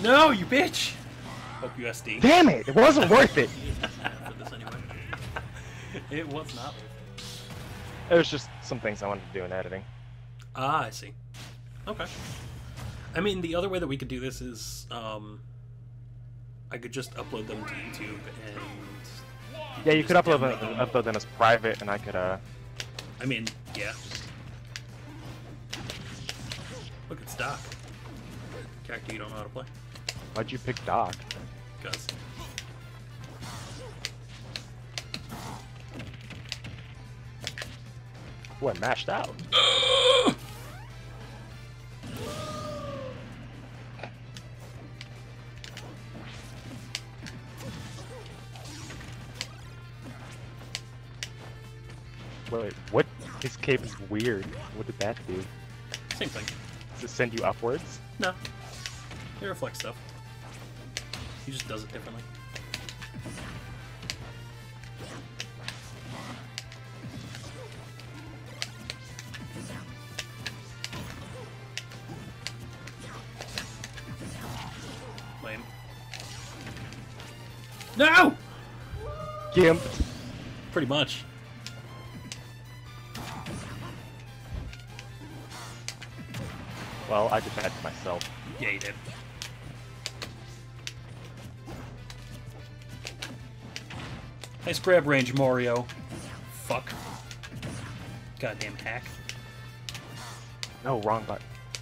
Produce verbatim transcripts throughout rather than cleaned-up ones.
No, you bitch! Hope you S D. Damn it! It wasn't worth it. For this anyway. It was not worth it. It was just some things I wanted to do in editing. Ah, I see. Okay. I mean, the other way that we could do this is, um, I could just upload them to YouTube and... Yeah, you could just upload download them, them. upload them as private, and I could, uh... I mean, yeah. Look, it's Doc. Character you don't know how to play. Why'd you pick Doc? Because... What, mashed out? Wait, what? His cape is weird. What did that do? Same thing. Does it send you upwards? No. It reflects stuff. He just does it differently. Lame. No! Gimped. Pretty much. Well, I did that to myself. Yeah, you did. Nice grab range, Mario. Fuck. Goddamn hack. No, wrong button.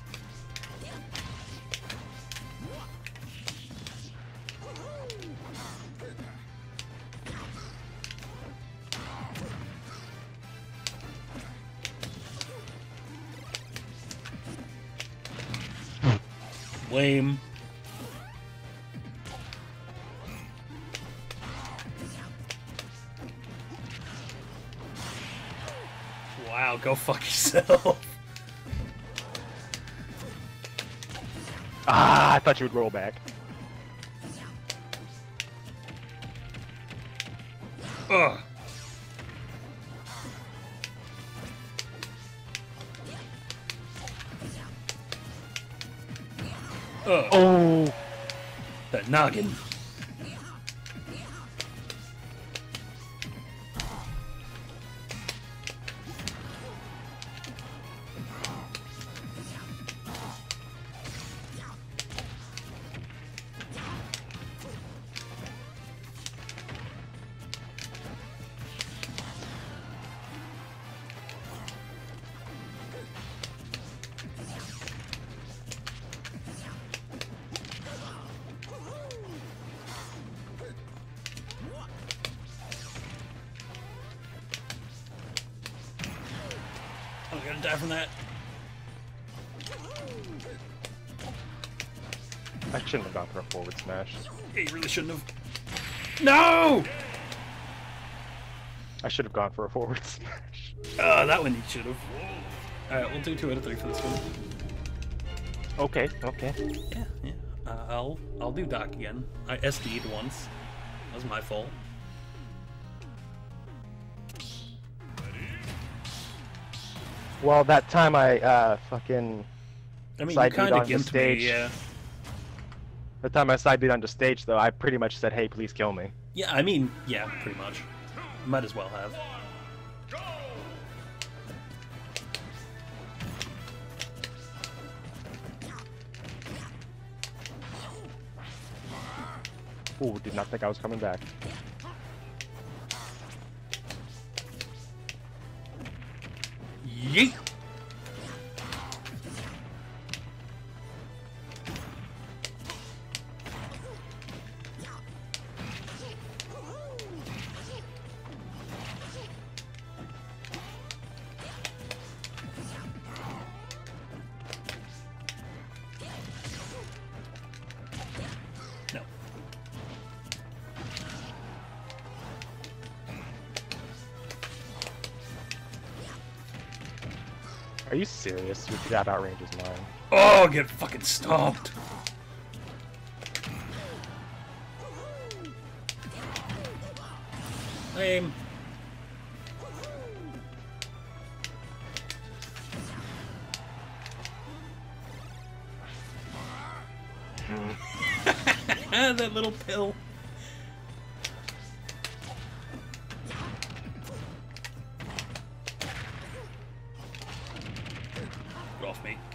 Lame. Wow, go fuck yourself. Ah, I thought you would roll back. Ugh. Ugh. Oh! That noggin. I'm gonna die from that. I shouldn't have gone for a forward smash. Yeah, you really shouldn't have. No! I should have gone for a forward smash. Uh, that one you should have. Alright, we'll do two out of three for this one. Okay, okay. Yeah, yeah. Uh, I'll I'll do Doc again. I S D'd once. That was my fault. Well, that time I, uh, fucking... I mean, side you beat kind of onto gimped stage. me, yeah. The time I side beat onto stage, though, I pretty much said, hey, please kill me. Yeah, I mean, yeah, pretty much. Might as well have. Ooh, did not think I was coming back. Yeet! No. Are you serious? Your that outranges mine. Oh, get fucking stomped! Lame. Hmm. Ah, that little pill. Get off me.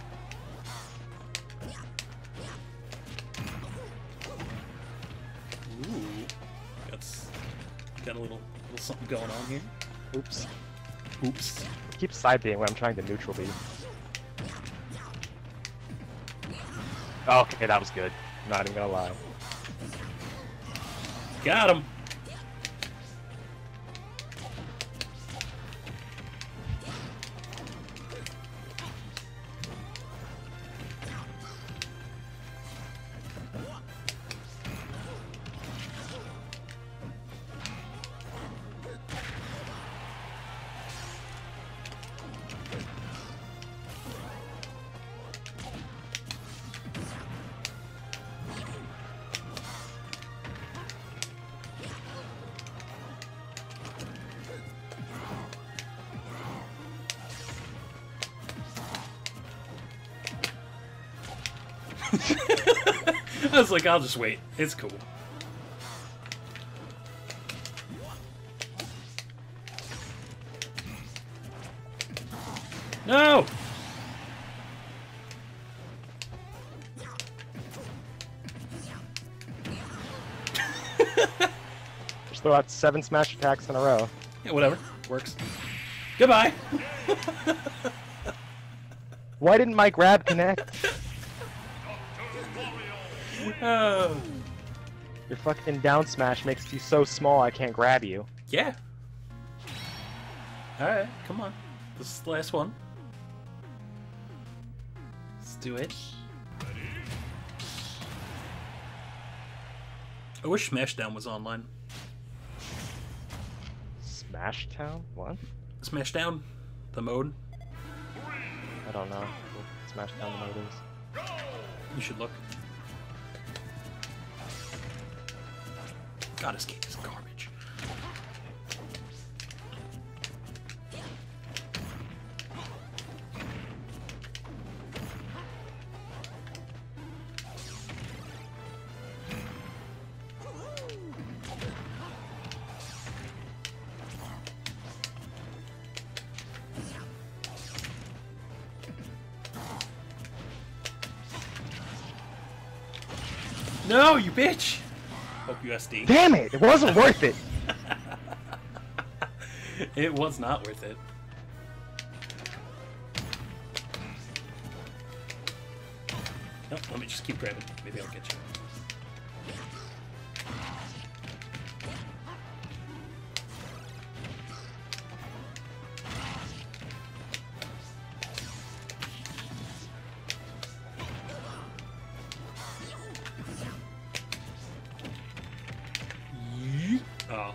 Ooh, that's got a little little something going on here. Oops. Oops. I keep side being when I'm trying to neutral beam. Okay, that was good. Not even gonna lie. Got him. I was like, I'll just wait. It's cool. No! Just throw out seven smash attacks in a row. Yeah, whatever. Works. Goodbye! Why didn't my grab connect? Oh. Your fucking down smash makes you so small I can't grab you. Yeah. Alright, come on. This is the last one. Let's do it. I wish Smashdown was online. Smash Town? What? Smashdown? The mode? I don't know what Smash Town mode is. You should look. God, this game is garbage. No, you bitch! Hope U S D. Damn it! It wasn't worth it! It was not worth it. Nope, let me just keep grabbing. Maybe I'll get you. Oh.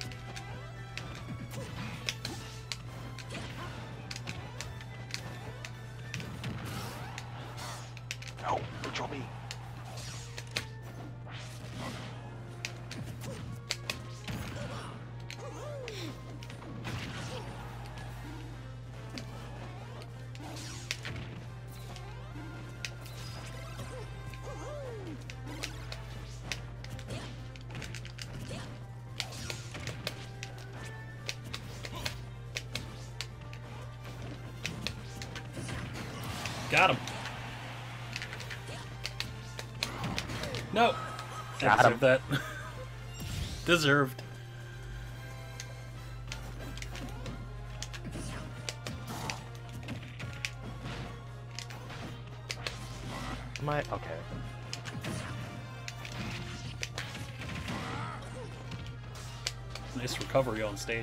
No, control me. Got him. No. Got I him. deserved that. Deserved. Am I? Okay. Nice recovery on stage.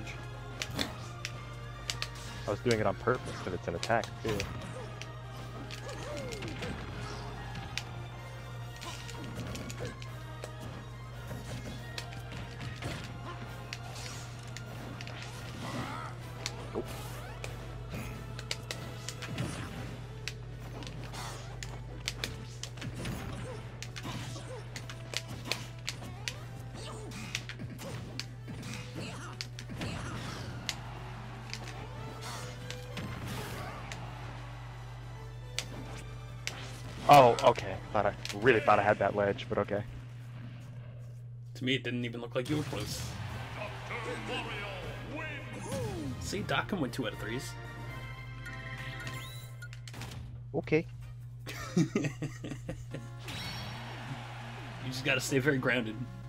I was doing it on purpose because it's an attack too. Nope. Oh, okay. Thought I really thought I had that ledge, but okay. to me, it didn't even look like you were close. See, Dokken went two out of threes. Okay. You just gotta stay very grounded.